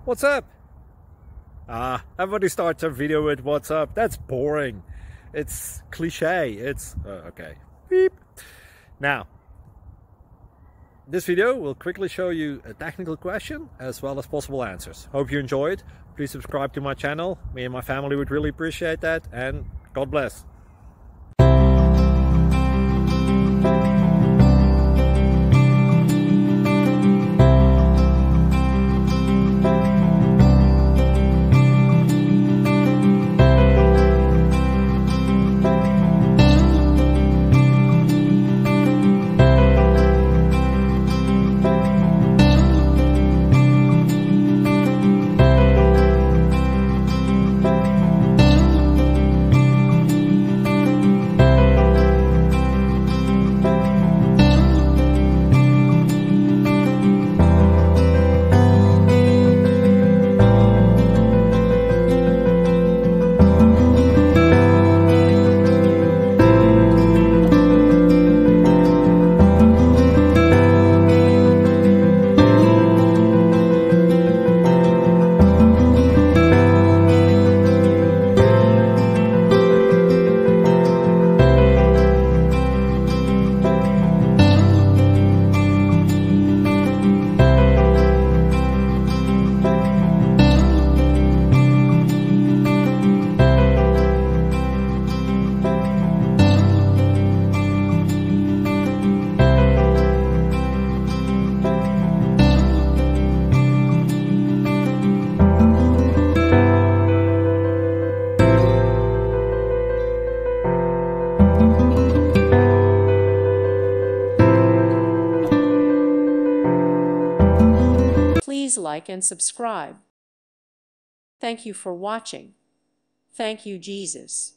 What's up? Everybody starts a video with what's up. That's boring. It's cliche. It's okay. Beep. Now, this video will quickly show you a technical question as well as possible answers. Hope you enjoy it. Please subscribe to my channel. Me and my family would really appreciate that, and God bless. Please like and subscribe. Thank you for watching. Thank you, Jesus.